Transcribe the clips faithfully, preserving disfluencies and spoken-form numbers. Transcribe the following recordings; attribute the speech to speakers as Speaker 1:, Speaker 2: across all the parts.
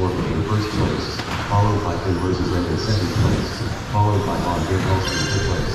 Speaker 1: Forward in first place, followed by Finn versus Red in second place, followed by Von Geer Hulst in third place.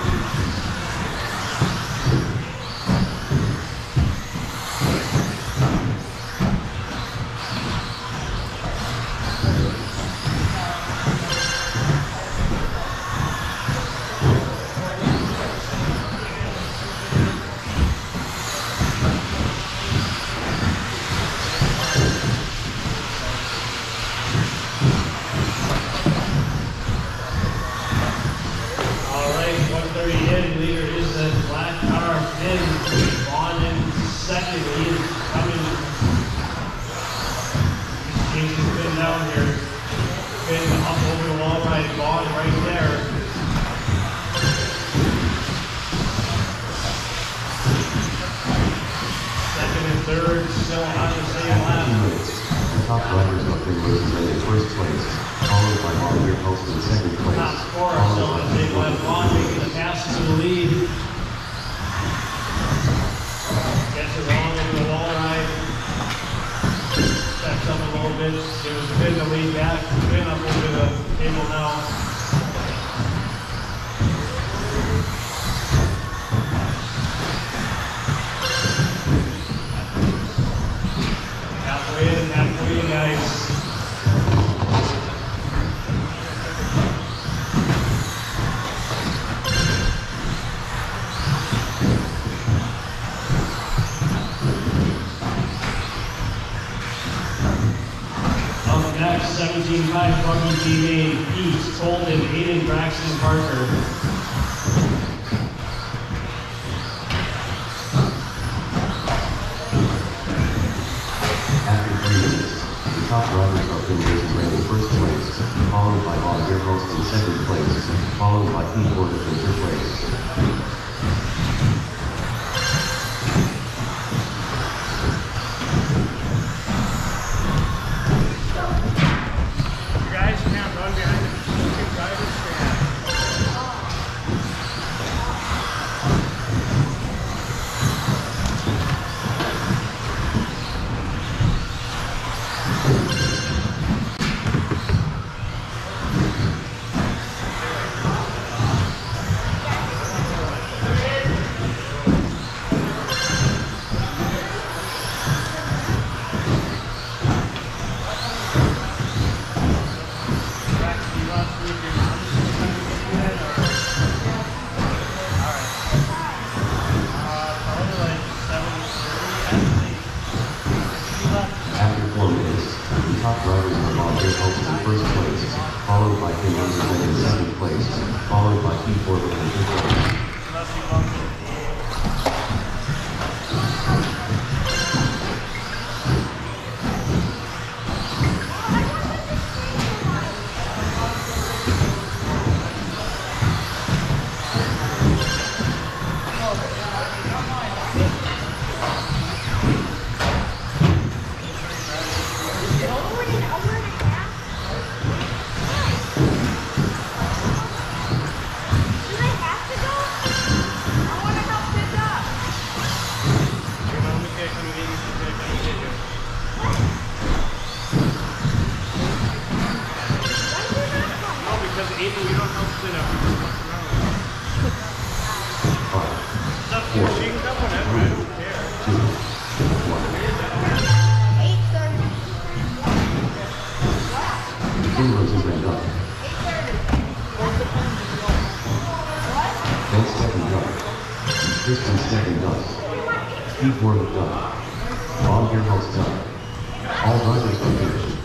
Speaker 2: Leader is the black car, Finn. Vaughn in second. He is coming. He's chasing Finn down here. Finn up over the wall ride. Vaughn right there. Second and third still on the same lap.
Speaker 1: The top riders of Finn versus Red in first place, followed by Von Geer Hulst in second place.
Speaker 2: Top four are still on the same lap. Vaughn making the pass to the lead. Gets it wrong over the wall ride. Backs up a little bit. Gives Finn the lead back. Finn up over the table now. Halfway in, halfway in, guys. seventeen five Bucky Team A, Pete, Colton, Aiden, Braxton, Parker.
Speaker 1: After three minutes, the top riders of Finn versus Red in first place, followed by Von Geer Hulst in second place, followed by Pete Porter in third place. Top riders are Von Geer Hulst in first place, followed by Finn versus Red in second place, followed by Pete Porter in third place.
Speaker 2: Ethan, you don't help sit up. You just fuck around. It's up to you. She can come whenever. I don't care.
Speaker 3: eight thirty.
Speaker 1: Finn versus Red done. Then second done. Kristen second done. Pete Porter done. Von Geer Hulst done. All riders are finished.